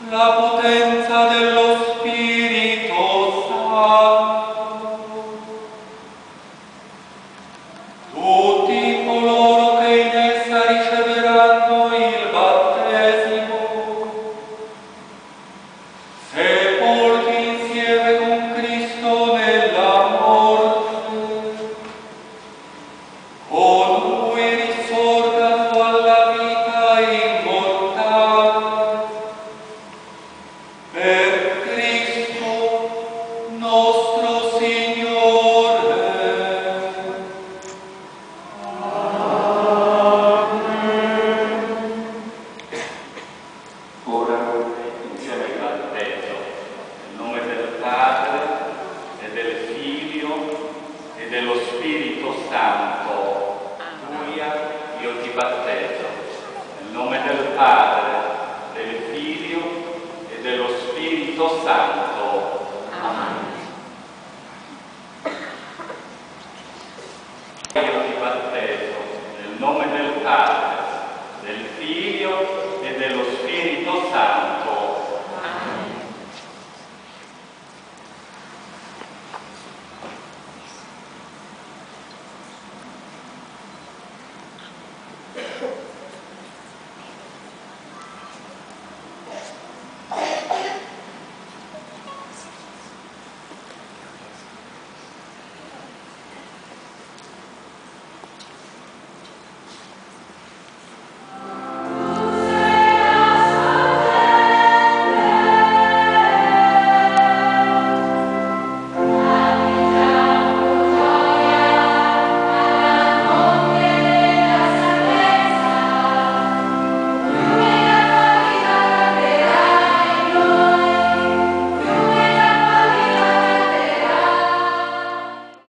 la potenza dello Spirito Santo. Tutti coloro che in essa riceveranno il battesimo, sepolti insieme con Cristo nella morte, con Lui risorgano alla vita immortale, per Cristo nostro Signore. Ora, insieme al battesimo, nel nome del Padre, e del Figlio, e dello Spirito Santo, Luia, io ti battezzo. Nel nome del Padre, del Figlio, e dello Spirito Santo.